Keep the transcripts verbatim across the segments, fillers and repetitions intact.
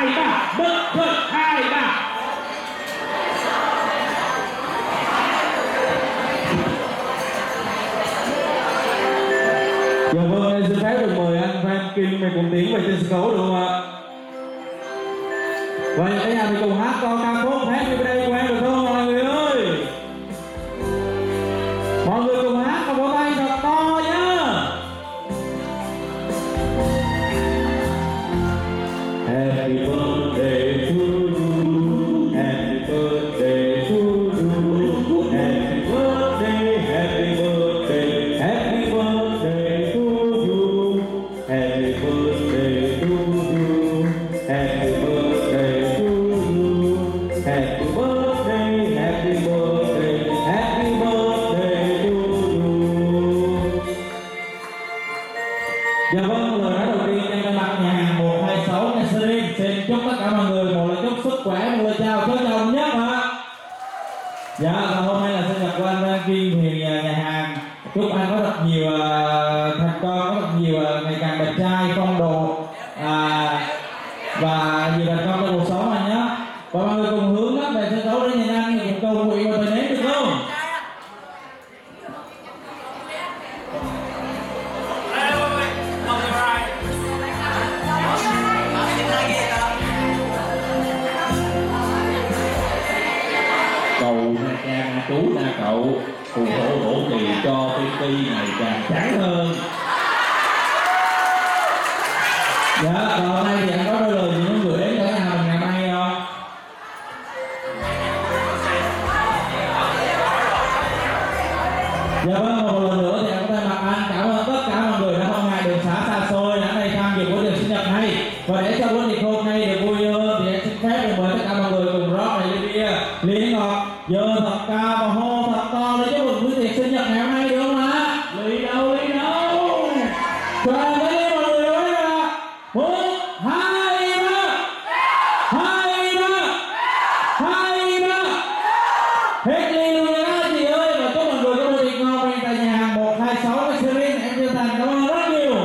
hai ba, một hai ba. Dạ vâng, em xin phép được mời anh Phan Kim về cùng tiến về trên sân khấu được không ạ? Vậy cả nhà mình cùng hát con ca khúc Happy Birthday của em được không mọi người ơi? Mọi người cùng hát và vỗ tay thật to nhá. Happy birthday to you, happy birthday to you, happy birthday, happy birthday, happy birthday to you, happy birthday to you, happy birthday to you, happy birthday, happy birthday, happy birthday to you. Dạ vâng, lời nói đầu tiên em thay mặt nhà hàng một hai sáu Michelin xin chúc tất cả mọi người một lời chúc sức khỏe, một lời chào trân trọng nhất ạ. Dạ, và hôm nay là sinh nhật của anh Phan Kim thì nhà hàng chúc anh có thật nhiều uh, thành công, có thật nhiều uh, ngày càng đẹp trai, phong độ uh, và nhiều thành công trong cuộc sống anh nhé. Và mọi người cùng hướng mắt về sân khấu để nhìn anh cùng cầu nguyện và thời nến được không? Cầu na cha na chú na cậu phù hộ hộ trì cho ti ti ngày càng sáng hơn. Dạ, và hôm nay thì anh có đôi lời gì muốn gửi đến cả nhà mình ngày mai không? Dạ vâng, một lần nữa thì em có thay mặt anh cảm ơn tất cả mọi người đã không ngại đường xá xa xôi đã đây tham dự buổi tiệc sinh nhật này. Và để cho buổi tiệc hôm nay được vui hơn thì em xin phép được mời tất cả mọi người cùng rót này ly bia, ly ngọt, giơ thật cao và hô thật to để chúc mừng buổi tiệc sinh nhật ngày hôm nay được không ạ? Ly đâu, ly đâu? Cho em với mọi người nói là một, hai, ba, hai, ba, hai, ba. Hết ly luôn nha chị ơi, và chúc mọi người có buổi tiệc ngon bên tại nhà hàng một hai sáu Michelin. Em chân thành cảm ơn rất nhiều.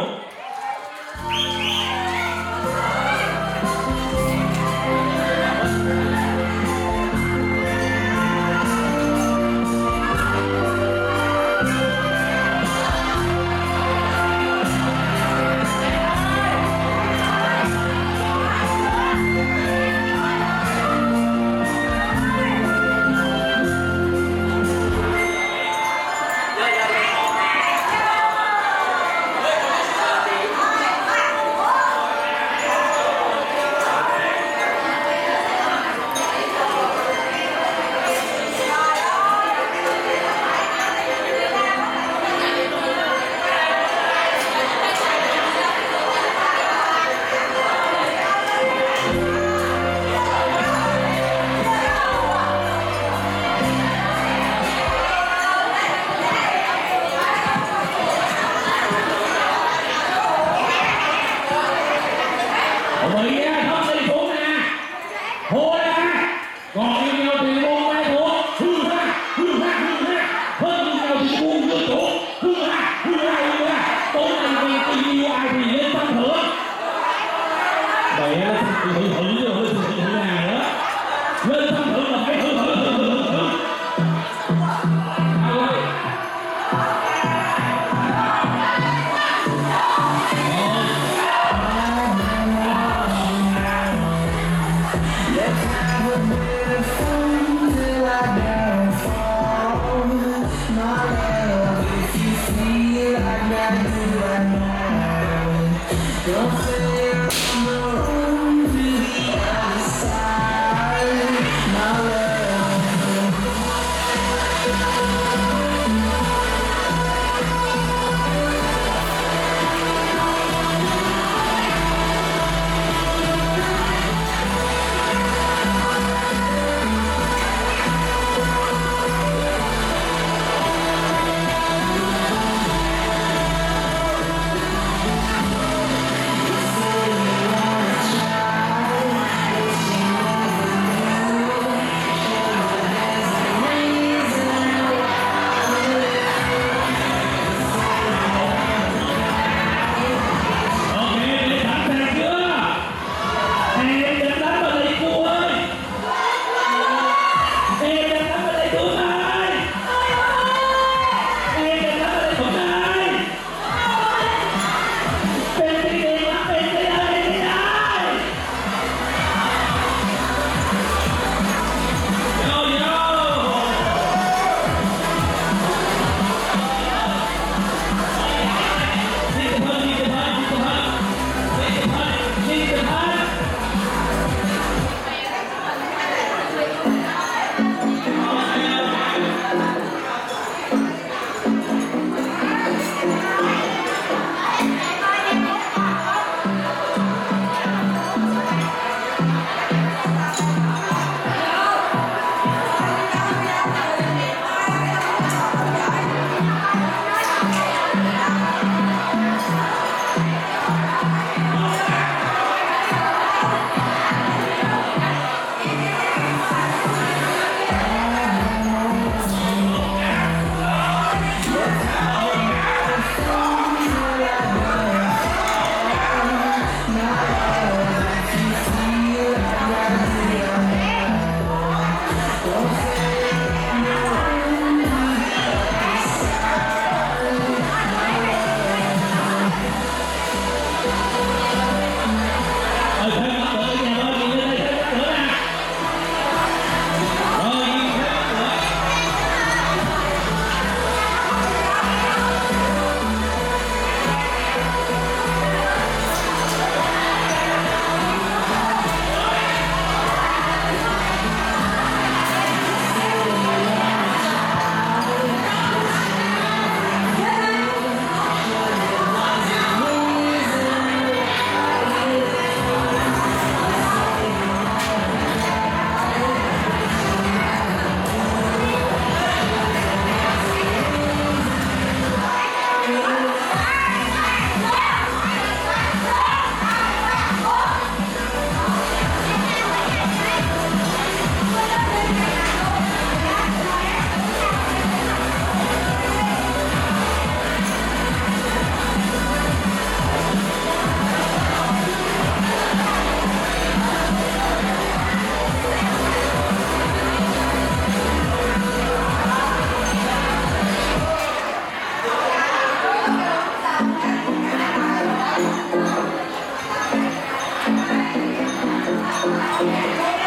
Hãy subscribe cho kênh Ghiền Mì Gõ để không bỏ lỡ